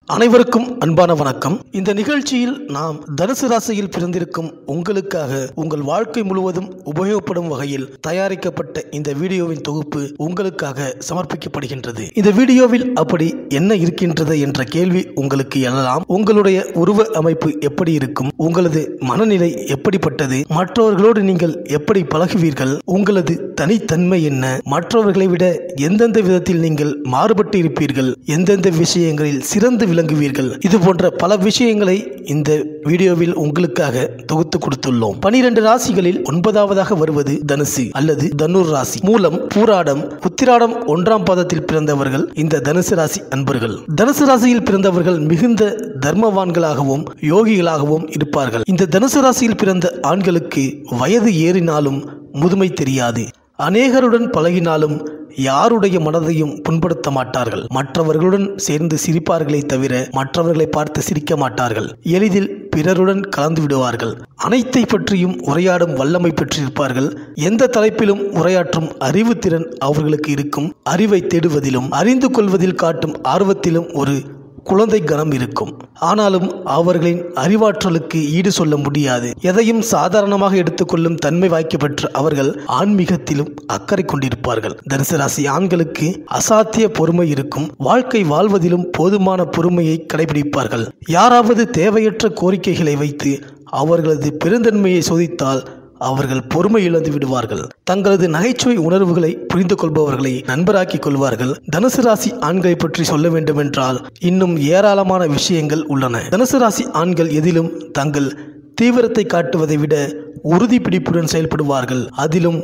அனைவருக்கும் அன்பான வணக்கம். இந்த நிகழ்ச்சியில் நாம் தனுசு ராசியில் பிறந்திருக்கும் உங்களுக்காக உங்கள் வாழ்க்கை முழுவதும் உபயோகப்படும் வகையில் தயாரிக்கப்பட்ட இந்த வீடியோவின் தொகுப்பு உங்களுக்காக சமர்ப்பிக்கப்படுகின்றது. இந்த வீடியோவில் அப்படி என்ன இருக்கின்றது என்ற கேள்வி உங்களுக்கு எழலாம். உங்களுடைய உருவ அமைப்பு எப்படி இருக்கும், உங்களது மனநிலை எப்படிப்பட்டது, மற்றவர்களோடு நீங்கள் எப்படி பழகுவீர்கள், உங்களது தனித்தன்மை என்ன, மற்றவர்களை விட எந்தெந்த விதத்தில் நீங்கள் மாறுபட்டு இருப்பீர்கள், எந்தெந்த விஷயங்களில் சிறந்து விளங்குவீர்கள், இது போன்ற பல விஷயங்களை இந்த வீடியோவில் உங்களுக்காக தொகுத்து கொடுத்துள்ளோம். 12 ராசிகளில் 9வதாக வருவது தனுசு அல்லது தனுர் ராசி. மூலம், பூராடம், உத்திராடம் 1ஆம் பாதத்தில் பிறந்தவர்கள் இந்த தனுசு ராசி அன்பர்கள். தனுசு ராசியில் பிறந்தவர்கள் மிகுந்த தர்மவான்களாகவும் யோகிகளாகவும் இருப்பார்கள். இந்த தனுசு ராசியில் பிறந்த ஆண்களுக்கு வயது ஏறினாலும் முதுமை தெரியாது. அநேகருடன் பழகினாலும் யாருடைய மனதையும் புண்படுத்த மாட்டார்கள். மற்றவர்களுடன் சேர்ந்து சிரிப்பார்களே தவிர மற்றவர்களை பார்த்து சிரிக்க மாட்டார்கள். எளிதில் பிறருடன் கலந்து விடுவார்கள். அனைத்தை பற்றியும் உரையாடும் வல்லமை பெற்றிருப்பார்கள். எந்த தலைப்பிலும் உரையாற்றும் அறிவு திறன் அவர்களுக்கு இருக்கும். அறிவை தேடுவதிலும் அறிந்து கொள்வதில் காட்டும் ஆர்வத்திலும் ஒரு குழந்தை கணம் இருக்கும். ஆனாலும் அவர்களின் அறிவாற்றலுக்கு ஈடு சொல்ல முடியாது. எதையும் சாதாரணமாக எடுத்துக்கொள்ளும் தன்மை வாய்க்க பெற்ற அவர்கள் ஆன்மீகத்திலும் அக்கறை கொண்டிருப்பார்கள். தனுசு ராசி ஆண்களுக்கு அசாத்திய பொறுமை இருக்கும். வாழ்க்கை வாழ்வதிலும் போதுமான பொறுமையை கடைபிடிப்பார்கள். யாராவது தேவையற்ற கோரிக்கைகளை வைத்து அவர்களது பெருந்தன்மையை சோதித்தால் அவர்கள் பொறுமை இழந்து விடுவார்கள். தங்களது நகைச்சுவை உணர்வுகளை புரிந்து கொள்பவர்களை நண்பராக்கிக் கொள்வார்கள். தனுசு ராசி ஆண்களை பற்றி சொல்ல வேண்டும் என்றால் இன்னும் ஏராளமான விஷயங்கள் உள்ளன. தனுசு ராசி ஆண்கள் எதிலும் தங்கள் தீவிரத்தை காட்டுவதை விட உறுதி பிடிப்புடன் செயல்படுவார்கள். அதிலும்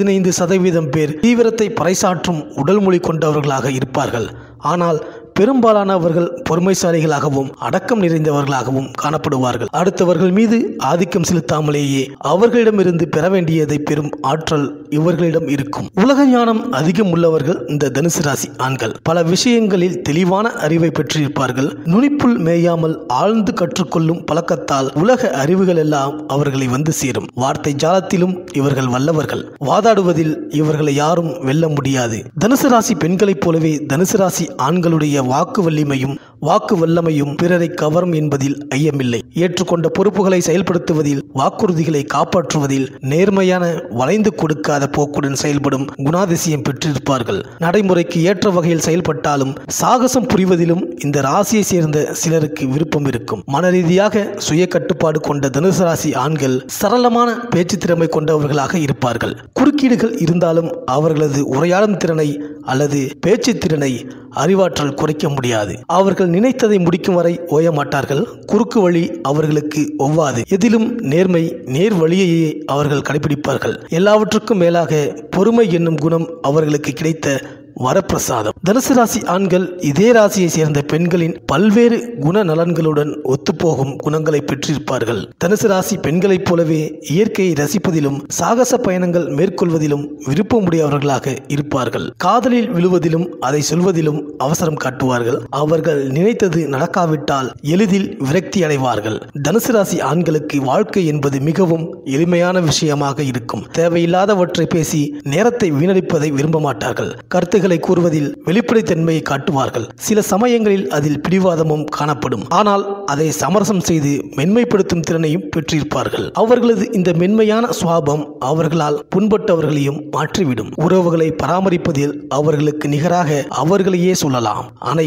15% பேர் தீவிரத்தை பறைசாற்றும் உடல் மொழி கொண்டவர்களாக இருப்பார்கள். ஆனால் பெரும்பாலானவர்கள் பொறுமைசாலிகளாகவும் அடக்கம் நிறைந்தவர்களாகவும் காணப்படுவார்கள். அடுத்தவர்கள் மீது ஆதிக்கம் செலுத்தாமலேயே அவர்களிடமிருந்து பெற வேண்டியதை பெறும் ஆற்றல் இவர்களிடம் இருக்கும். உலக ஞானம் அதிகம் உள்ளவர்கள் இந்த தனுசு ராசி ஆண்கள். பல விஷயங்களில் தெளிவான அறிவை பெற்றிருப்பார்கள். நுனிப்புள் மேயாமல் ஆழ்ந்து கற்றுக்கொள்ளும் பழக்கத்தால் உலக அறிவுகள் எல்லாம் அவர்களை வந்து சேரும். வார்த்தை ஜாலத்திலும் இவர்கள் வல்லவர்கள். வாதாடுவதில் இவர்களை யாரும் வெல்ல முடியாது. தனுசு ராசி பெண்களைப் போலவே தனுசு ராசி ஆண்களுடைய வாக்கு வலிமையும் வாக்கு வல்லமையும் பிறரை கவரும் என்பதில் ஐயமில்லை. ஏற்றுக்கொண்ட பொறுப்புகளை செயல்படுத்துவதில், வாக்குறுதிகளை காப்பாற்றுவதில், நேர்மையான வளைந்து கொடுக்காத போக்குடன் செயல்படும் குணாதிசயம் பெற்றிருப்பார்கள். நடைமுறைக்கு ஏற்ற வகையில் செயல்பட்டாலும் சாகசம் புரிவதிலும் இந்த ராசியை சேர்ந்த சிலருக்கு விருப்பம் இருக்கும். மனரீதியாக சுய கட்டுப்பாடு கொண்ட தனுசு ராசி ஆண்கள் சரளமான பேச்சு திறமை கொண்டவர்களாக இருப்பார்கள். குறுக்கீடுகள் இருந்தாலும் அவர்களது உரையாடும் திறனை அல்லது பேச்சு திறனை அறிவாற்றல் குறைக்க முடியாது. அவர்கள் நினைத்ததை முடிக்கும் வரை ஓய மாட்டார்கள். குறுக்கு வழி அவர்களுக்கு ஒவ்வாது. எதிலும் நேர்மை, நேர் வழியையே அவர்கள் கடைபிடிப்பார்கள். எல்லாவற்றுக்கும் மேலாக பொறுமை என்னும் குணம் அவர்களுக்கு கிடைத்த வரப்பிரசாதம். தனுசு ராசி ஆண்கள் இதே ராசியை சேர்ந்த பெண்களின் பல்வேறு குண நலன்களுடன் ஒத்துப்போகும் குணங்களை பெற்றிருப்பார்கள். தனுசு ராசி பெண்களைப் போலவே இயற்கையை ரசிப்பதிலும் சாகச பயணங்கள் மேற்கொள்வதிலும் விருப்பமுடையவர்களாக இருப்பார்கள். காதலில் விழுவதிலும் அதை சொல்வதிலும் அவசரம் காட்டுவார்கள். அவர்கள் நினைத்தது நடக்காவிட்டால் எளிதில் விரக்தி அடைவார்கள். தனுசு ராசி ஆண்களுக்கு வாழ்க்கை என்பது மிகவும் எளிமையான விஷயமாக இருக்கும். தேவையில்லாதவற்றை பேசி நேரத்தை வீணடிப்பதை விரும்ப மாட்டார்கள். கருத்துக்களை கூறுவதில் வெளிப்படைத்தன்மையை காட்டுவார்கள். சில சமயங்களில் அதில் பிடிவாதமும் காணப்படும். ஆனால் அதை சமரசம் செய்து மென்மைப்படுத்தும் திறனையும் பெற்றிருப்பார்கள். அவர்களது இந்த மென்மையான சுவாபம் அவர்களால் புண்பட்டவர்களையும் மாற்றிவிடும். உறவுகளை பராமரிப்பதில் அவர்களுக்கு நிகராக அவர்களையே சொல்லலாம்.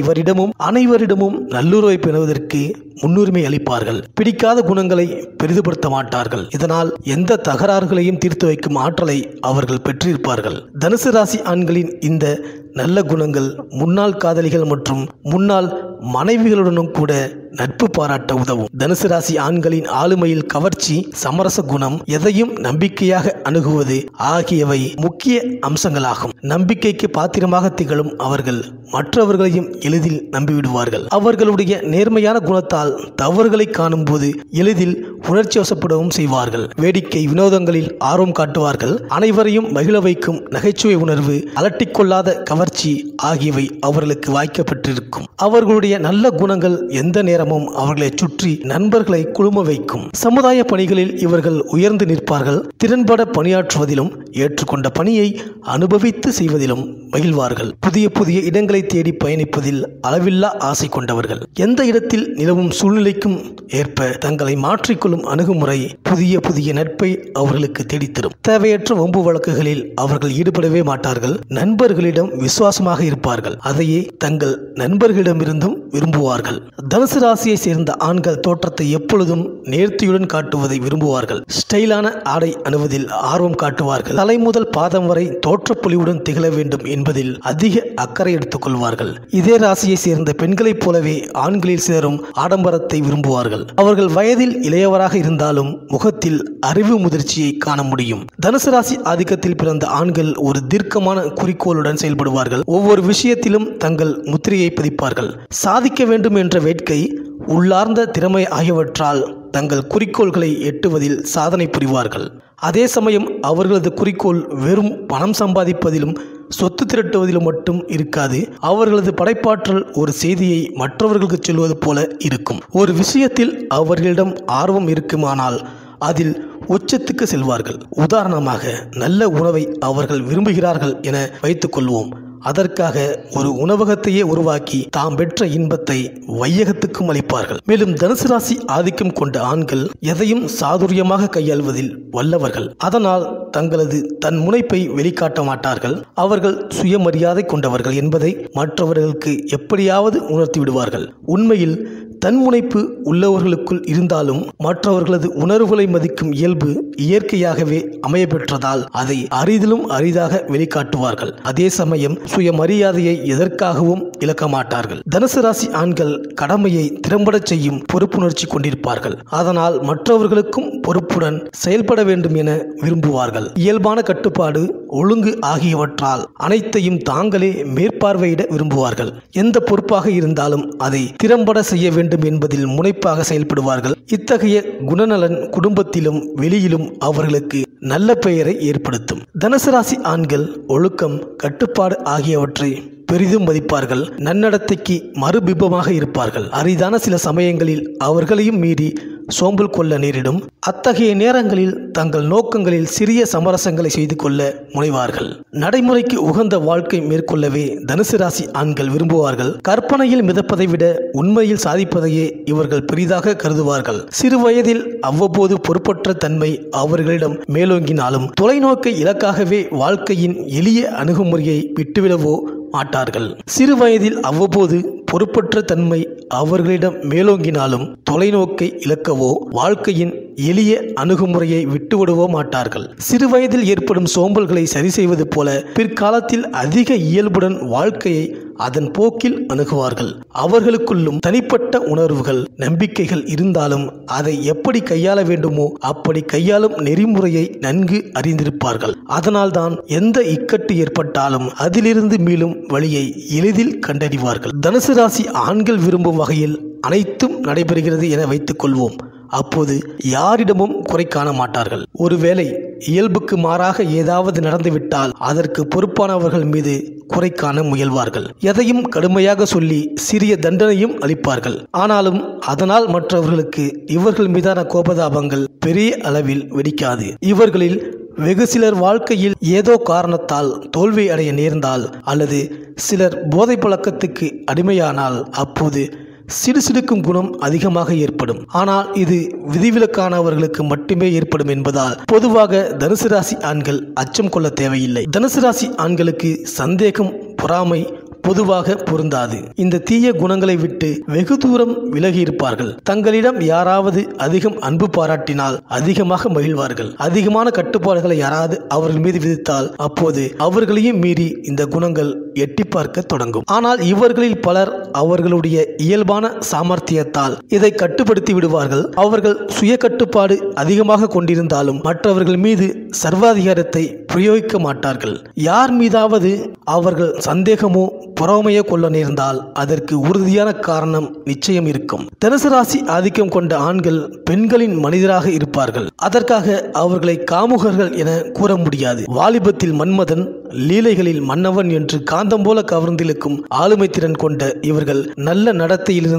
அனைவரிடமும் நல்லுறவை பெறுவதற்கு முன்னுரிமை அளிப்பார்கள். பிடிக்காத குணங்களை பெரிதுபடுத்த மாட்டார்கள். இதனால் எந்த தகராறுகளையும் தீர்த்து வைக்கும் ஆற்றலை அவர்கள் பெற்றிருப்பார்கள். தனுசு ராசி ஆண்களின் இந்த நல்ல குணங்கள் முன்னாள் காதலிகள் மற்றும் முன்னாள் மனைவிகளுடனும் கூட நட்பு பாராட்ட உதவும். தனுசு ராசி ஆண்களின் ஆளுமையில் கவர்ச்சி, சமரச குணம், எதையும் நம்பிக்கையாக அணுகுவது ஆகியவை முக்கிய அம்சங்களாகும். நம்பிக்கைக்கு பாத்திரமாக திகழும் அவர்கள் மற்றவர்களையும் எளிதில் நம்பிவிடுவார்கள். அவர்களுடைய நேர்மையான குணத்தால் தவறுகளை காணும் போது எளிதில் உணர்ச்சி வசப்படவும் செய்வார்கள். வேடிக்கை வினோதங்களில் ஆர்வம் காட்டுவார்கள். அனைவரையும் மகிழ வைக்கும் நகைச்சுவை உணர்வு, அலட்டிக்கொள்ளாத கவர்ச்சி ஆகியவை அவர்களுக்கு வாய்க்கப்பட்டிருக்கும். அவர்களுடைய நல்ல குணங்கள் எந்த நேரம் நேரமும் அவர்களை சுற்றி நண்பர்களை குழும வைக்கும். சமுதாய பணிகளில் இவர்கள் உயர்ந்து நிற்பார்கள். திறன்பட பணியாற்றுவதிலும் ஏற்றுக்கொண்ட பணியை அனுபவித்து செய்வதிலும் மகிழ்வார்கள். புதிய புதிய இடங்களை தேடி பயணிப்பதில் அளவில்லா ஆசை கொண்டவர்கள். எந்த இடத்தில் நிலவும் சூழ்நிலைக்கும் ஏற்ப தங்களை மாற்றிக்கொள்ளும் அணுகுமுறை புதிய புதிய நட்பை அவர்களுக்கு தேடித்தரும். தேவையற்ற வம்பு வழக்குகளில் அவர்கள் ஈடுபடவே மாட்டார்கள். நண்பர்களிடம் விசுவாசமாக இருப்பார்கள். அதையே தங்கள் நண்பர்களிடமிருந்தும் விரும்புவார்கள். தனுசு ராசியை சேர்ந்த ஆண்கள் தோற்றத்தை எப்பொழுதும் நேர்த்தியுடன் காட்டுவதை விரும்புவார்கள். ஸ்டைலான ஆடை அணிவதில் ஆர்வம் காட்டுவார்கள். தலை முதல் பாதம் வரை தோற்றப்பொலிவுடன் திகழ வேண்டும் என்பதில் அதிக அக்கறை எடுத்துக் கொள்வார்கள். இதே ராசியை சேர்ந்த பெண்களைப் போலவே ஆண்களில் சிலரும் ஆடம்பரத்தை விரும்புவார்கள். அவர்கள் வயதில் இளையவராக இருந்தாலும் முகத்தில் அறிவு முதிர்ச்சியை காண முடியும். தனுசு ராசி ஆதிக்கத்தில் பிறந்த ஆண்கள் ஒரு தீர்க்கமான குறிக்கோளுடன் செயல்படுவார்கள். ஒவ்வொரு விஷயத்திலும் தங்கள் முத்திரையை பதிப்பார்கள். சாதிக்க வேண்டும் என்ற வேட்கை, உள்ளார்ந்த திறமை ஆகியவற்றால் தங்கள் குறிக்கோள்களை எட்டுவதில் சாதனை புரிவார்கள். அதே சமயம் அவர்களது குறிக்கோள் வெறும் பணம் சம்பாதிப்பதிலும் சொத்து திரட்டுவதிலும் மட்டும் இருக்காது. அவர்களது படைப்பாற்றல் ஒரு செய்தியை மற்றவர்களுக்கு சொல்வது போல இருக்கும். ஒரு விஷயத்தில் அவர்களிடம் ஆர்வம் இருக்குமானால் அதில் உச்சத்துக்கு செல்வார்கள். உதாரணமாக, நல்ல உணவை அவர்கள் விரும்புகிறார்கள் என வைத்துக் கொள்வோம். அதற்காக ஒரு உணவகத்தையே உருவாக்கி தாம் பெற்ற இன்பத்தை வையகத்துக்கும் அளிப்பார்கள். மேலும் தனுசு ராசி ஆதிக்கம் கொண்ட ஆண்கள் எதையும் சாதுரியமாக கையாள்வதில் வல்லவர்கள். அதனால் தங்களது தன் முனைப்பை வெளிக்காட்ட மாட்டார்கள். அவர்கள் சுயமரியாதை கொண்டவர்கள் என்பதை மற்றவர்களுக்கு எப்படியாவது உணர்த்தி விடுவார்கள். உண்மையில் தன்முனைப்பு உள்ளவர்களுக்குள் இருந்தாலும் மற்றவர்களது உணர்வுகளை மதிக்கும் இயல்பு இயற்கையாகவே அமைய பெற்றதால் அதை அரிதிலும் அரிதாக வெளிக்காட்டுவார்கள். அதே சமயம் சுயமரியாதையை எதற்காகவும் இழக்க மாட்டார்கள். தனுசு ராசி ஆண்கள் கடமையை திறம்பட செய்யும் பொறுப்புணர்ச்சி கொண்டிருப்பார்கள். அதனால் மற்றவர்களுக்கும் பொறுப்புடன் செயல்பட வேண்டும் என விரும்புவார்கள். இயல்பான கட்டுப்பாடு, ஒழுங்கு ஆகியவற்றால் அனைத்தையும் தாங்களே மேற்பார்வையிட விரும்புவார்கள். எந்த பொறுப்பாக இருந்தாலும் அதை திறம்பட செய்ய வேண்டும் என்பதில் முனைப்பாக செயல்படுவார்கள். இத்தகைய குணநலன் குடும்பத்திலும் வெளியிலும் அவர்களுக்கு நல்ல பெயரை ஏற்படுத்தும். தனுசு ராசி ஆண்கள் ஒழுக்கம், கட்டுப்பாடு ஆகியவற்றை பெரிதும் மதிப்பார்கள். நன்னடத்தைக்கு மறுபிம்பமாக இருப்பார்கள். அரிதான சில சமயங்களில் அவர்களையும் மீறி சோம்பல் கொள்ள நேரிடும். அத்தகைய நேரங்களில் தங்கள் நோக்கங்களில் சிறிய சமரசங்களை செய்து கொள்ள முனைவார்கள். நடைமுறைக்கு உகந்த வாழ்க்கை மேற்கொள்ளவே தனுசு ராசி ஆண்கள் விரும்புவார்கள். கற்பனையில் மிதப்பதை விட உண்மையில் சாதிப்பதையே இவர்கள் பெரிதாக கருதுவார்கள். சிறு வயதில் அவ்வப்போது பொறுப்பற்ற தன்மை அவர்களிடம் மேலோங்கினாலும் தொலைநோக்கை இலக்காகவே வாழ்க்கையின் எளிய அணுகுமுறையை விட்டுவிடவோ மாட்டார்கள். சிறு வயதில் அவ்வப்போது பொறுப்பற்ற தன்மை அவர்களிடம் மேலோங்கினாலும் தொலைநோக்கை இழக்கவோ வாழ்க்கையின் எளிய அணுகுமுறையை விட்டுவிடவோ மாட்டார்கள். சிறு வயதில் ஏற்படும் சோம்பல்களை சரி செய்வது போல பிற்காலத்தில் அதிக இயல்புடன் வாழ்க்கையை அதன் போக்கில் அணுகுவார்கள். அவர்களுக்குள்ளும் தனிப்பட்ட உணர்வுகள், நம்பிக்கைகள் இருந்தாலும் அதை எப்படி கையாள வேண்டுமோ அப்படி கையாளும் நெறிமுறையை நன்கு அறிந்திருப்பார்கள். அதனால்தான் எந்த இக்கட்டு ஏற்பட்டாலும் அதிலிருந்து மீளும் வழியை எளிதில் கண்டறிவார்கள். தனுசு ராசி ஆண்கள் விரும்பும் வகையில் அனைத்தும் நடைபெறுகிறது என வைத்துக் கொள்வோம். அப்போது யாரிடமும் குறை காண மாட்டார்கள். ஒருவேளை இயல்புக்கு மாறாக ஏதாவது நடந்துவிட்டால் அதற்கு பொறுப்பானவர்கள் மீது குறை காண முயல்வார்கள். எதையும் கடுமையாக சொல்லி சிறிய தண்டனையும் அளிப்பார்கள். ஆனாலும் அதனால் மற்றவர்களுக்கு இவர்கள் மீதான கோபதாபங்கள் பெரிய அளவில் வெடிக்காது. இவர்களில் வெகு சிலர் வாழ்க்கையில் ஏதோ காரணத்தால் தோல்வி அடைய நேர்ந்தால் அல்லது சிலர் போதை பழக்கத்துக்கு அடிமையானால் அப்போது சிடுசிடுக்கும் குணம் அதிகமாக ஏற்படும். ஆனால் இது விதிவிலக்கானவர்களுக்கு மட்டுமே ஏற்படும் என்பதால் பொதுவாக தனுசு ராசி ஆண்கள் அச்சம் கொள்ள தேவையில்லை. தனுசு ராசி ஆண்களுக்கு சந்தேகம், பொறாமை பொதுவாக பொருந்தாது. இந்த தீய குணங்களை விட்டு வெகு தூரம் விலகி இருப்பார்கள். தங்களிடம் யாராவது அதிகம் அன்பு பாராட்டினால் அதிகமாக மகிழ்வார்கள். அதிகமான கட்டுப்பாடுகளை யாராவது அவர்கள் மீது விதித்தால் அப்போது அவர்களையும் மீறி இந்த குணங்கள் எட்டி பார்க்க தொடங்கும். ஆனால் இவர்களில் பலர் அவர்களுடைய இயல்பான சாமர்த்தியத்தால் இதை கட்டுப்படுத்தி விடுவார்கள். அவர்கள் சுய கட்டுப்பாடு அதிகமாக கொண்டிருந்தாலும் மற்றவர்கள் மீது சர்வாதிகாரத்தை பிரயோகிக்க மாட்டார்கள். யார் மீதாவது அவர்கள் சந்தேகமோ பொறாமையோ கொள்ள நேர்ந்தால் அதற்கு உறுதியான காரணம் நிச்சயம் இருக்கும். தனுசு ராசி ஆதிக்கம் கொண்ட ஆண்கள் பெண்களின் மனிதராக இருப்பார்கள். அதற்காக அவர்களை காமுகர்கள் என கூற முடியாது. வாலிபத்தில் மன்மதன், லீலைகளில் மன்னவன் என்று காந்தம் போல கவர்ந்திழுக்கும் ஆளுமை திறன் கொண்ட இவர்கள் நல்ல நடத்தையிலிருந்து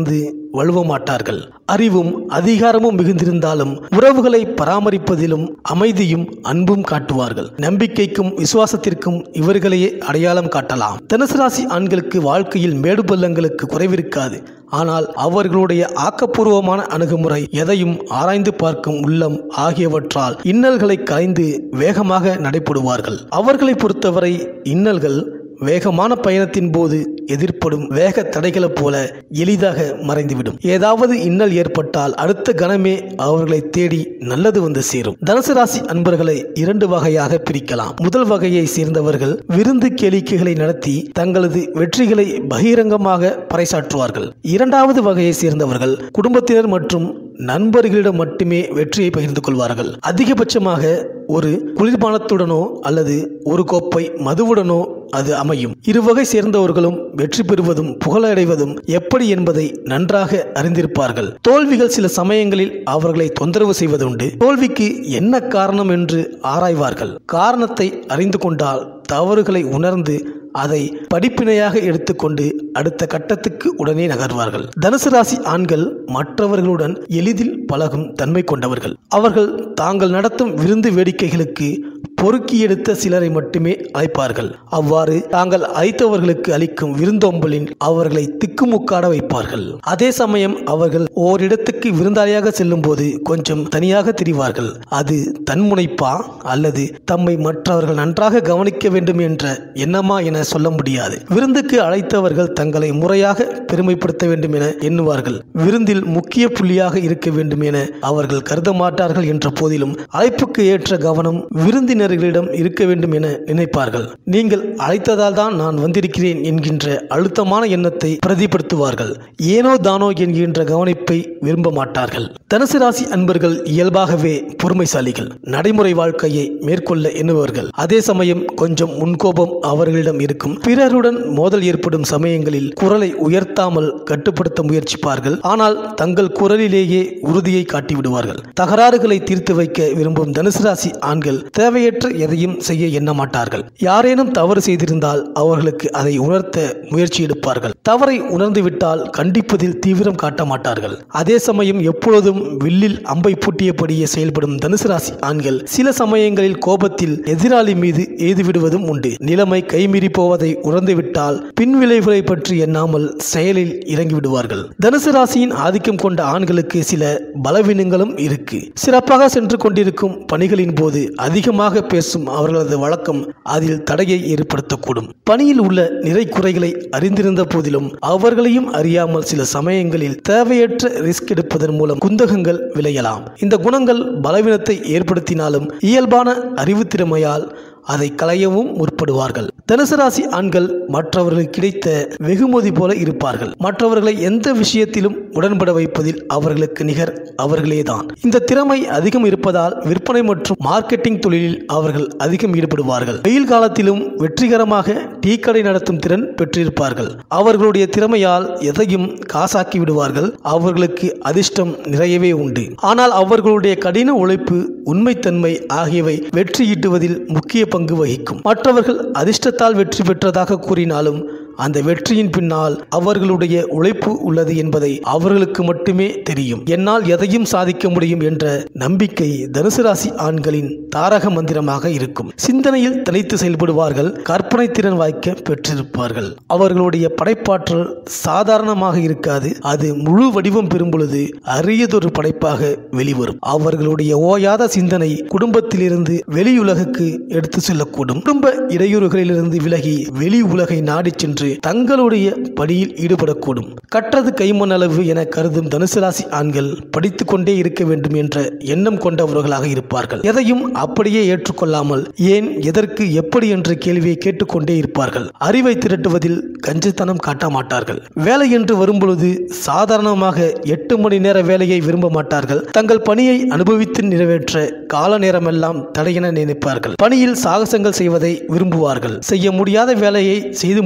வழுவ மாட்டார்கள். அறிவும் அதிகாரமும் மிகுந்திருந்தாலும் உறவுகளை பராமரிப்பதிலும் அமைதியும் அன்பும் காட்டுவார்கள். நம்பிக்கைக்கும் விசுவாசத்திற்கும் இவர்களையே அடையாளம் காட்டலாம். தனுசு ராசி ஆண்களுக்கு வாழ்க்கையில் மேடு பள்ளங்களுக்கு குறைவிருக்காது. ஆனால் அவர்களுடைய ஆக்கப்பூர்வமான அணுகுமுறை, எதையும் ஆராய்ந்து பார்க்கும் உள்ளம் ஆகியவற்றால் இன்னல்களை களைந்து வேகமாக நடைபெறுவார்கள். அவர்களை பொறுத்தவரை இன்னல்கள் வேகமான பயணத்தின் போது எதிர்ப்படும் வேக தடைகளைப் போல எளிதாக மறைந்துவிடும். ஏதாவது இன்னல் ஏற்பட்டால் அடுத்த கணமே அவர்களை தேடி நல்லது வந்து சேரும். தனுசு ராசி அன்பர்களை 2 வகையாக பிரிக்கலாம். முதல் வகையை சேர்ந்தவர்கள் விருந்து கேளிக்கைகளை நடத்தி தங்களது வெற்றிகளை பகிரங்கமாக பறைசாற்றுவார்கள். இரண்டாவது வகையை சேர்ந்தவர்கள் குடும்பத்தினர் மற்றும் நண்பர்களிடம் மட்டுமே வெற்றியை பகிர்ந்து கொள்வார்கள். அதிகபட்சமாக ஒரு குளிர்பானத்துடனோ அல்லது ஒரு கோப்பை மதுவுடனோ அது அமையும். இருவகை சேர்ந்தவர்களும் வெற்றி பெறுவதும் புகழடைவதும் எப்படி என்பதை நன்றாக அறிந்திருப்பார்கள். தோல்விகள் சில சமயங்களில் அவர்களை தொந்தரவு செய்வதுண்டு. தோல்விக்கு என்ன காரணம் என்று ஆராய்வார்கள். காரணத்தை அறிந்து கொண்டால் தவறுகளை உணர்ந்து அதை படிப்பினையாக எடுத்துக்கொண்டு அடுத்த கட்டத்துக்கு உடனே நகர்வார்கள். தனுசு ராசி ஆண்கள் மற்றவர்களுடன் எளிதில் பழகும் தன்மை கொண்டவர்கள். அவர்கள் தாங்கள் நடத்தும் விருந்து வேடிக்கைகளுக்கு பொறுக்கி எடுத்த சிலரை மட்டுமே அழைப்பார்கள். அவ்வாறு தாங்கள் அழைத்தவர்களுக்கு அளிக்கும் விருந்தோம்பலில் அவர்களை திக்குமுக்காட வைப்பார்கள். அதே சமயம் அவர்கள் ஓரிடத்துக்கு விருந்தாளியாக செல்லும் போது கொஞ்சம் தனியாக திரிவார்கள். அது தன்முனைப்பா அல்லது தம்மை மற்றவர்கள் நன்றாக கவனிக்க வேண்டும் என்ற எண்ணமா என சொல்ல முடியாது. விருந்துக்கு அழைத்தவர்கள் தங்களை முறையாக பெருமைப்படுத்த வேண்டும் என எண்ணுவார்கள். விருந்தில் முக்கிய புள்ளியாக இருக்க வேண்டும் என அவர்கள் கருத மாட்டார்கள். என்ற போதிலும் அழைப்புக்கு ஏற்ற கவனம் விருந்தினர்களிடம் இருக்க வேண்டும் என நினைப்பார்கள். நீங்கள் அழைத்ததால் தான் நான் வந்திருக்கிறேன் என்கின்ற அழுத்தமான எண்ணத்தை பிரதிபடுத்துவார்கள். ஏனோ தானோ என்கின்ற கவனிப்பை விரும்ப மாட்டார்கள். தனுசு ராசி அன்பர்கள் இயல்பாகவே பொறுமைசாலிகள். நடைமுறை வாழ்க்கையை மேற்கொள்ள எண்ணுவார்கள். அதே சமயம் கொஞ்சம் முன்கோபம் அவர்களிடம் இருக்கும். பிறருடன் மோதல் ஏற்படும் சமயங்களில் குரலை உயர்த்தாமல் கட்டுப்படுத்த முயற்சிப்பார்கள். ஆனால் தங்கள் குரலிலேயே உறுதியை காட்டிவிடுவார்கள். தகராறுகளை தீர்த்து வைக்க விரும்பும் தனுசு ராசி ஆண்கள் தேவையற்ற எதையும் செய்ய எண்ண மாட்டார்கள். யாரேனும் தவறு செய்திருந்தால் அவர்களுக்கு அதை உணர்த்த முயற்சி எடுப்பார்கள். தவறை உணர்ந்துவிட்டால் கண்டிப்பதில் தீவிரம் காட்ட மாட்டார்கள். அதே சமயம் எப்பொழுதும் வில்லில் அம்பை பூட்டியபடியே செயல்படும் தனுசு ராசி ஆண்கள் சில சமயங்களில் கோபத்தில் எதிராளி மீது எய்துவிடுவதும் உண்டு. நிலைமை கைமீறி போவதை உணர்ந்துவிட்டால் பின்விளைவுகளை பற்றி எண்ணாமல் செயலில் இறங்கிவிடுவார்கள். தனுசு ராசியின் ஆதிக்கம் கொண்ட ஆண்களுக்கு சில பலவீனங்களும் இருக்கு. சிறப்பாக சென்று கொண்டிருக்கும் பணிகளின் போது அதிகமாக பேசும் அவர்களது வழக்கம் அதில் தடையை ஏற்படுத்தக்கூடும். பணியில் உள்ள நிறை குறைகளை அறிந்திருந்த போதிலும் அவர்களையும் அறியாமல் சில சமயங்களில் தேவையற்ற ரிஸ்க் எடுப்பதன் மூலம் குந்தகங்கள் விளையலாம். இந்த குணங்கள் பலவீனத்தை ஏற்படுத்தினாலும் இயல்பான அறிவுத்திறமையால் அதை களையவும் முற்படுவார்கள். தனுசு ராசி ஆண்கள் மற்றவர்களுக்கு கிடைத்த வெகுமதி போல இருப்பார்கள். மற்றவர்களை எந்த விஷயத்திலும் உடன்பட வைப்பதில் அவர்களுக்கு நிகர் அவர்களேதான். இந்த திறமை அதிகம் இருப்பதால் விற்பனை மற்றும் மார்க்கெட்டிங் தொழிலில் அவர்கள் அதிகம் ஈடுபடுவார்கள். வெயில் காலத்திலும் வெற்றிகரமாக டீ கடை நடத்தும் திறன் பெற்றிருப்பார்கள். அவர்களுடைய திறமையால் எதையும் காசாக்கி விடுவார்கள். அவர்களுக்கு அதிர்ஷ்டம் நிறையவே உண்டு. ஆனால் அவர்களுடைய கடின உழைப்பு, உண்மைத்தன்மை ஆகியவை வெற்றி ஈட்டுவதில் முக்கிய பங்கு வகிக்கும். மற்றவர்கள் அதிர்ஷ்டத்தால் வெற்றி பெற்றதாக கூறினாலும் அந்த வெற்றியின் பின்னால் அவர்களுடைய உழைப்பு உள்ளது என்பதை அவர்களுக்கு மட்டுமே தெரியும். என்னால் எதையும் சாதிக்க முடியும் என்ற நம்பிக்கை தனுசு ராசி ஆண்களின் தாரக மந்திரமாக இருக்கும். சிந்தனையில் தனித்து செயல்படுவார்கள். கற்பனை திறன் வாய்க்க பெற்றிருப்பார்கள். அவர்களுடைய படைப்பாற்றல் சாதாரணமாக இருக்காது. அது முழு வடிவம் பெறும் பொழுது அரியதொரு படைப்பாக வெளிவரும். அவர்களுடைய ஓயாத சிந்தனை குடும்பத்திலிருந்து வெளியுலகுக்கு எடுத்து செல்லக்கூடும். குடும்ப இடையூறுகளிலிருந்து விலகி வெளி உலகை நாடி சென்று தங்களுடைய பணியில் ஈடுபடக்கூடும். கற்றது கைமண் அளவு என கருதும் தனுசு ராசி ஆண்கள் படித்துக் கொண்டே இருக்க வேண்டும் என்ற எண்ணம் கொண்டவர்களாக இருப்பார்கள். எதையும் அப்படியே ஏற்றுக்கொள்ளாமல் ஏன், எதற்கு, எப்படி என்ற கேள்வியை கேட்டுக்கொண்டே இருப்பார்கள். அறிவை திரட்டுவதில் கஞ்சத்தனம் காட்ட மாட்டார்கள். வேலை என்று வரும்பொழுது சாதாரணமாக 8 மணி நேர வேலையை விரும்ப மாட்டார்கள். தங்கள் பணியை அனுபவித்து நிறைவேற்ற கால நேரமெல்லாம் தடையென நினைப்பார்கள். பணியில் சாகசங்கள் செய்வதை விரும்புவார்கள். செய்ய முடியாத வேலையை செய்து முடிப்பதில்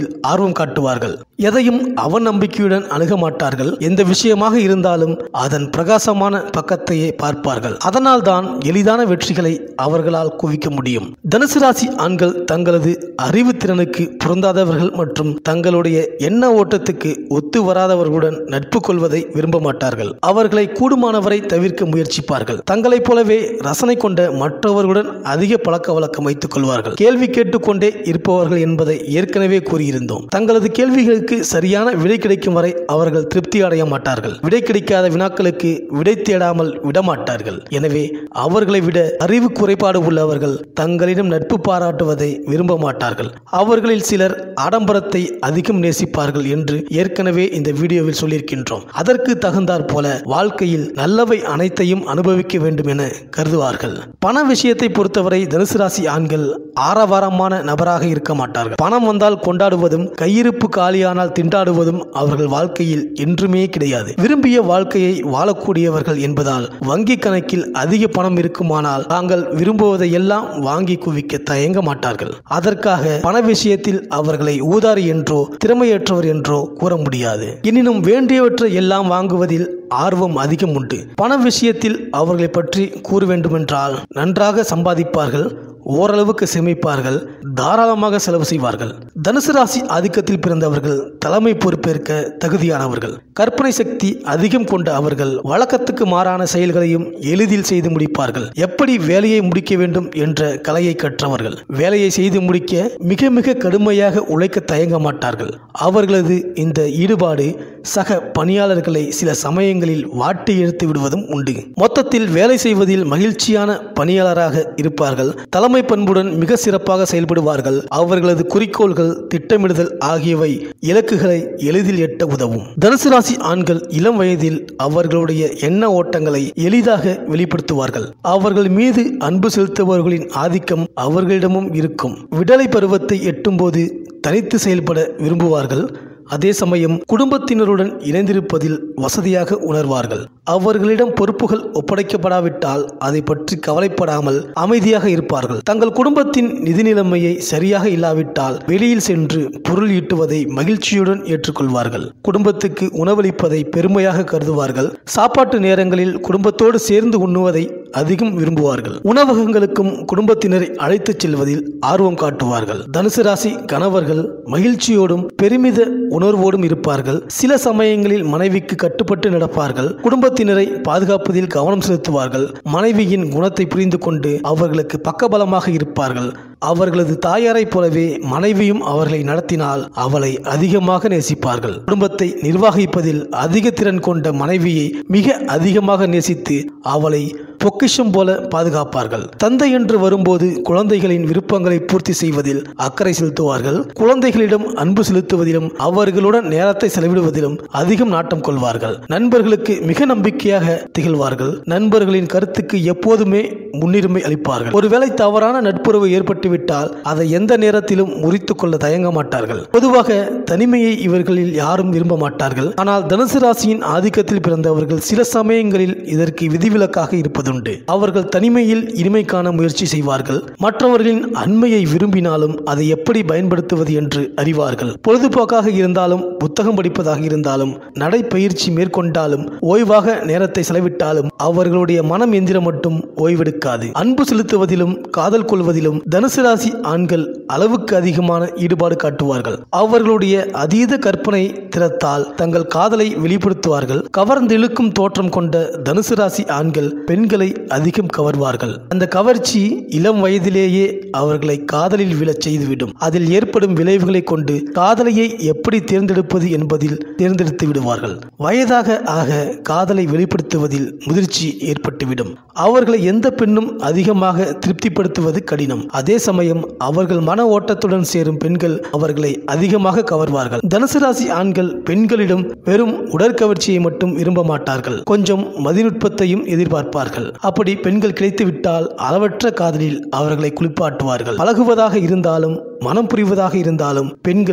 ஆர்வம் காட்டுவார்கள். எதையும் அவநம்பிக்கையுடன் அணுக மாட்டார்கள். எந்த விஷயமாக இருந்தாலும் அதன் பிரகாசமான பக்கத்தையே பார்ப்பார்கள். அதனால் தான் எளிதான வெற்றிகளை அவர்களால் குவிக்க முடியும். தனுசு ராசி ஆண்கள் தங்களது அறிவுத்திறனுக்கு பொருந்தாதவர்கள் மற்றும் தங்களுடைய எண்ண ஓட்டத்துக்கு ஒத்து வராதவர்களுடன் நட்பு கொள்வதை விரும்ப மாட்டார்கள். அவர்களை கூடுமானவரை தவிர்க்க முயற்சிப்பார்கள். தங்களைப் போலவே ரசனை கொண்ட மற்றவர்களுடன் அதிக பழக்க வழக்கம் வைத்துக் கொள்வார்கள். கேள்வி கேட்டுக்கொண்டே இருப்பவர்கள் என்பதை ஏற்கனவே கூறியிருந்தோம். தங்களது கேள்விகளுக்கு சரியான விடை கிடைக்கும் வரை அவர்கள் திருப்தி அடைய மாட்டார்கள். விடை கிடைக்காத வினாக்களுக்கு விடை தேடாமல் விடமாட்டார்கள். எனவே அவர்களை விட அறிவு குறைபாடு உள்ளவர்கள் தங்களிடம் நட்பு பாராட்டுவதை விரும்ப மாட்டார்கள். அவர்களில் சிலர் ஆடம்பரத்தை அதிகம் நேசிப்பார்கள் என்று ஏற்கனவே இந்த வீடியோவில் சொல்லியிருக்கின்றோம். அதற்கு தகுந்தாற் போல வாழ்க்கையில் நல்லவை அனைத்தையும் அனுபவிக்க வேண்டும் என கருதுவார்கள். பண விஷயத்தை பொறுத்தவரை தனுசு ராசி ஆண்கள் ஆரவாரமான நபராக இருக்க மாட்டார்கள். பணம் வந்தால் கொண்டாடுவதும் கையிருப்பு காலியானால் திண்டாடுவதும் அவர்கள் வாழ்க்கையில் என்றுமே கிடையாது. விரும்பிய வாழ்க்கையை வாழக்கூடியவர்கள் என்பதால் வங்கி கணக்கில் அதிக பணம் இருக்குமானால் தாங்கள் விரும்புவதை எல்லாம் வாங்கி குவிக்க தயங்க மாட்டார்கள். அதற்காக பண விஷயத்தில் அவர்களை ஊதாரி என்றோ திறமையற்றவர் என்றோ கூற முடியாது. எனினும் வேண்டியவற்றை எல்லாம் வாங்குவதில் ஆர்வம் அதிகம் உண்டு. பண விஷயத்தில் அவர்களை பற்றி கூற வேண்டுமென்றால் நன்றாக சம்பாதிப்பார்கள், ஓரளவுக்கு சேமிப்பார்கள், தாராளமாக செலவு செய்வார்கள். தனுசு ராசி ஆதிக்கத்தில் பிறந்தவர்கள் தலைமை பொறுப்பேற்க தகுதியானவர்கள். கற்பனை சக்தி அதிகம் கொண்ட அவர்கள் வழக்கத்துக்கு மாறான செயல்களையும் எளிதில் செய்து முடிப்பார்கள். எப்படி வேலையை முடிக்க வேண்டும் என்ற கலையை கற்றவர்கள். வேலையை செய்து முடிக்க மிக மிக கடுமையாக உழைக்க தயங்க மாட்டார்கள். அவர்களது இந்த ஈடுபாடு சக பணியாளர்களை சில சமயங்களில் வாட்டி எடுத்து விடுவதும் உண்டு. மொத்தத்தில் வேலை செய்வதில் மகிழ்ச்சியான பணியாளராக இருப்பார்கள். தலைமை பண்புடன் மிக சிறப்பாக செயல்படுவார்கள். அவர்களது குறிக்கோள்கள், திட்டமிடுதல் ஆகியவை இலக்குகளை எளிதில் எட்ட உதவும். தனுசு ராசி ஆண்கள் இளம் வயதில் அவர்களுடைய எண்ண ஓட்டங்களை எளிதாக வெளிப்படுத்துவார்கள். அவர்கள் மீது அன்பு செலுத்துபவர்களின் ஆதிக்கம் அவர்களிடமும் இருக்கும். விடலை பருவத்தை எட்டும்போது தனித்து செயல்பட விரும்புவார்கள். அதே சமயம் குடும்பத்தினருடன் இணைந்திருப்பதில் வசதியாக உணர்வார்கள். அவர்களிடம் பொறுப்புகள் ஒப்படைக்கப்படாவிட்டால் அதை பற்றி கவலைப்படாமல் அமைதியாக இருப்பார்கள். தங்கள் குடும்பத்தின் நிதி நிலைமையை சரியாக இல்லாவிட்டால் வெளியில் சென்று பொருள் ஈட்டுவதை மகிழ்ச்சியுடன் ஏற்றுக்கொள்வார்கள். குடும்பத்துக்கு உணவளிப்பதை பெருமையாக கருதுவார்கள். சாப்பாட்டு நேரங்களில் குடும்பத்தோடு சேர்ந்து உண்ணுவதை அதிகம் விரும்புவார்கள். உணவகங்களுக்கும் குடும்பத்தினரை அழைத்துச் செல்வதில் ஆர்வம் காட்டுவார்கள். தனுசு ராசி கணவர்கள் மகிழ்ச்சியோடும் பெருமித உணர்வோடும் இருப்பார்கள். சில சமயங்களில் மனைவிக்கு கட்டுப்பட்டு நடப்பார்கள். குடும்பத்தினரை பாதுகாப்பதில் கவனம் செலுத்துவார்கள். மனைவியின் குணத்தை புரிந்து கொண்டு அவர்களுக்கு பக்கபலமாக இருப்பார்கள். அவர்களது தாயாரைப் போலவே மனைவியும் அவர்களை நடத்தினால் அவளை அதிகமாக நேசிப்பார்கள். குடும்பத்தை நிர்வகிப்பதில் அதிக திறன் கொண்ட மனைவியை மிக அதிகமாக நேசித்து அவளை பொக்கிஷம் போல பாதுகாப்பார்கள். தந்தை என்று வரும்போது குழந்தைகளின் விருப்பங்களை பூர்த்தி செய்வதில் அக்கறை செலுத்துவார்கள். குழந்தைகளிடம் அன்பு செலுத்துவதிலும் அவர்களுடன் நேரத்தை செலவிடுவதிலும் அதிகம் நாட்டம் கொள்வார்கள். நண்பர்களுக்கு மிக நம்பிக்கையாக திகழ்வார்கள். நண்பர்களின் கருத்துக்கு எப்போதுமே முன்னுரிமை அளிப்பார்கள். ஒருவேளை தவறான நட்புறவு ஏற்பட்டுவிட்டால் அதை எந்த நேரத்திலும் முறித்துக் கொள்ள தயங்க மாட்டார்கள். பொதுவாக தனிமையை இவர்களில் யாரும் விரும்ப மாட்டார்கள். ஆனால் தனுசு ராசியின் ஆதிக்கத்தில் பிறந்தவர்கள் சில சமயங்களில் இதற்கு விதிவிலக்காக இருப்பது. அவர்கள் தனிமையில் இனிமை காண முயற்சி செய்வார்கள். மற்றவர்களின் அண்மையை விரும்பினாலும் அதை எப்படி பயன்படுத்துவது என்று அறிவார்கள். பொழுதுபோக்காக இருந்தாலும், புத்தகம் படிப்பதாக இருந்தாலும், நடைப்பயிற்சி மேற்கொண்டாலும், ஓய்வாக நேரத்தை செலவிட்டாலும் அவர்களுடைய மனம் எந்திரம் மட்டும் ஓய்வெடுக்காது. அன்பு செலுத்துவதிலும் காதல் கொள்வதிலும் தனுசு ராசி ஆண்கள் அளவுக்கு அதிகமான ஈடுபாடு காட்டுவார்கள். அவர்களுடைய அதீத கற்பனை திறத்தால் தங்கள் காதலை வெளிப்படுத்துவார்கள். கவர்ந்திழுக்கும் தோற்றம் கொண்ட தனுசு ராசி ஆண்கள் பெண்கள் அதிகம் கவர்வார்கள். அந்த கவர்ச்சி இளம் வயதிலேயே அவர்களை காதலில் விழச் செய்துவிடும். அதில் ஏற்படும் விளைவுகளை கொண்டு காதலையை எப்படி தேர்ந்தெடுப்பது என்பதில் தேர்ந்தெடுத்து விடுவார்கள். வயதாக ஆக காதலை வெளிப்படுத்துவதில் முதிர்ச்சி ஏற்பட்டுவிடும். அவர்களை எந்த பெண்ணும் அதிகமாக திருப்திப்படுத்துவது கடினம். அதே சமயம் அவர்கள் மன ஓட்டத்துடன் சேரும் பெண்கள் அவர்களை அதிகமாக கவர்வார்கள். தனுசு ராசி ஆண்கள் பெண்களிடம் வெறும் உடற்கவர்ச்சியை மட்டும் விரும்ப மாட்டார்கள். கொஞ்சம் மதிநுட்பத்தையும் எதிர்பார்ப்பார்கள். அப்படி பெண்கள் கிடைத்துவிட்டால் அளவற்ற காதலில் அவர்களை குளிப்பாட்டுவார்கள். பழகுவதாக இருந்தாலும், மனம் புரிவதாக இருந்தாலும் பெண்கள்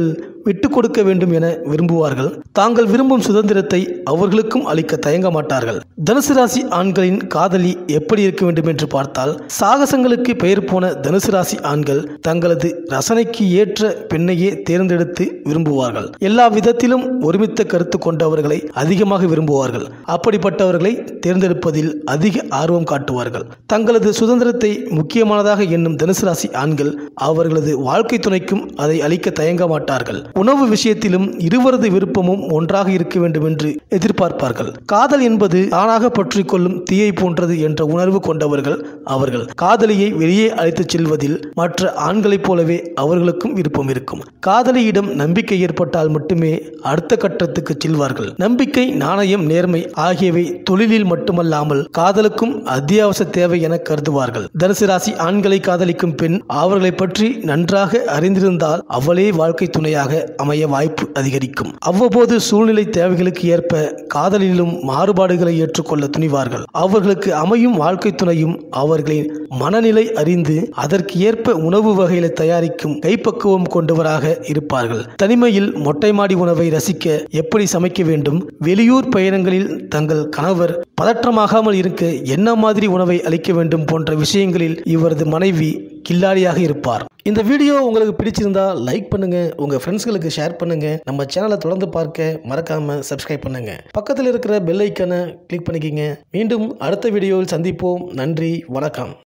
விட்டு கொடுக்க வேண்டும் என விரும்புவார்கள். தாங்கள் விரும்பும் சுதந்திரத்தை அவர்களுக்கும் அளிக்க தயங்க மாட்டார்கள். தனுசு ராசி ஆண்களின் காதலி எப்படி இருக்க வேண்டும் என்று பார்த்தால், சாகசங்களுக்கு பெயர் போன தனுசு ராசி ஆண்கள் தங்களது ரசனைக்கு ஏற்ற பெண்ணையே தேர்ந்தெடுத்து விரும்புவார்கள். எல்லா விதத்திலும் ஒருமித்த கருத்து கொண்டவர்களை அதிகமாக விரும்புவார்கள். அப்படிப்பட்டவர்களை தேர்ந்தெடுப்பதில் அதிக ஆர்வம் காட்டுவார்கள். தங்களது சுதந்திரத்தை முக்கியமானதாக எண்ணும் தனுசு ராசி ஆண்கள் அவர்களது வாழ்க்கை துணைக்கும் அதை அளிக்க தயங்க மாட்டார்கள். உணவு விஷயத்திலும் இருவரது விருப்பமும் ஒன்றாக இருக்க வேண்டும் என்று எதிர்பார்ப்பார்கள். காதல் என்பது தானாக பற்றி கொள்ளும் தீயை போன்றது என்ற உணர்வு கொண்டவர்கள் அவர்கள். காதலியை வெளியே அழைத்துச் செல்வதில் மற்ற ஆண்களைப் போலவே அவர்களுக்கும் விருப்பம் இருக்கும். காதலியிடம் நம்பிக்கை ஏற்பட்டால் மட்டுமே அடுத்த கட்டத்துக்கு செல்வார்கள். நம்பிக்கை, நாணயம், நேர்மை ஆகியவை தொழிலில் மட்டுமல்லாமல் காதலுக்கும் அத்தியாவசிய தேவை என கருதுவார்கள். தனுசு ராசி ஆண்களை காதலிக்கும் பெண் அவர்களை பற்றி நன்றாக அறிந்திருந்தால் அவளே வாழ்க்கை துணையாக அமைய வாய்ப்பு அதிகரிக்கும். அவ்வப்போது சூழ்நிலை தேவைகளுக்கு ஏற்ப காதலிலும் மாறுபாடுகளை ஏற்றுக்கொள்ள துணிவார்கள். அவர்களுக்கு அமையும் வாழ்க்கை துணையும் அவர்களின் மனநிலை அறிந்து அதற்கு ஏற்ப உணவு வகைகளை தயாரிக்கும் கைப்பக்குவம் கொண்டவராக இருப்பார்கள். தனிமையில் மொட்டை மாடி உணவை ரசிக்க எப்படி சமைக்க வேண்டும், வெளியூர் பயணங்களில் தங்கள் கணவர் பதற்றமாகாமல் இருக்க என்ன மாதிரி உணவை அளிக்க வேண்டும் போன்ற விஷயங்களில் இவரது மனைவி கில்லாடியாக இருப்பார். இந்த வீடியோ உங்களுக்கு பிடிச்சிருந்தா லைக் பண்ணுங்க, உங்க ஃப்ரெண்ட்ஸ்களுக்கு ஷேர் பண்ணுங்க. நம்ம சேனலை தொடர்ந்து பார்க்க மறக்காம சப்ஸ்கிரைப் பண்ணுங்க. பக்கத்தில் இருக்கிற பெல் ஐக்கானை கிளிக் பண்ணிக்கிங்க. மீண்டும் அடுத்த வீடியோவில் சந்திப்போம். நன்றி, வணக்கம்.